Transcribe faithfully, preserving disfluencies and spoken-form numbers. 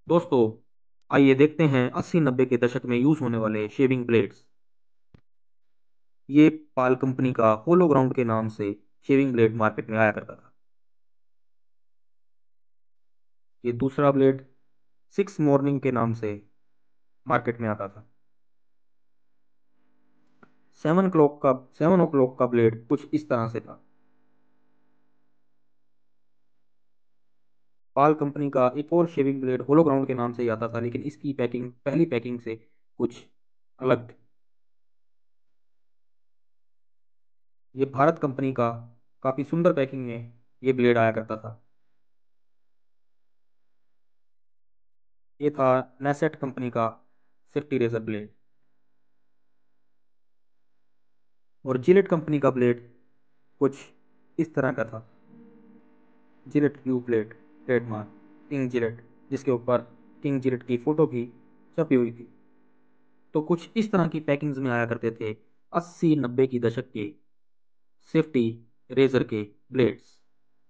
दोस्तों, आइए देखते हैं अस्सी नब्बे के दशक में यूज होने वाले शेविंग ब्लेड्स। ये पाल कंपनी का होलो ग्राउंड के नाम से शेविंग ब्लेड मार्केट में आया करता था। ये दूसरा ब्लेड सिक्स मॉर्निंग के नाम से मार्केट में आता था। सेवन क्लॉक का सेवन ओ क्लॉक का ब्लेड कुछ इस तरह से था। पाल कंपनी का एक और शेविंग ब्लेड होलो ग्राउंड के नाम से ही आता था, लेकिन इसकी पैकिंग पहली पैकिंग से कुछ अलग थी। ये भारत कंपनी का काफी सुंदर पैकिंग में ये ब्लेड आया करता था। ये था नेसेट कंपनी का सेफ्टी रेजर ब्लेड। और जिलेट कंपनी का ब्लेड कुछ इस तरह का था। Gillette blue blade, trademark king Gillette, जिसके ऊपर किंग जिलेट की फोटो भी छपी हुई थी। तो कुछ इस तरह की पैकिंग्स में आया करते थे अस्सी नब्बे की दशक के सेफ्टी रेजर के ब्लेड्स।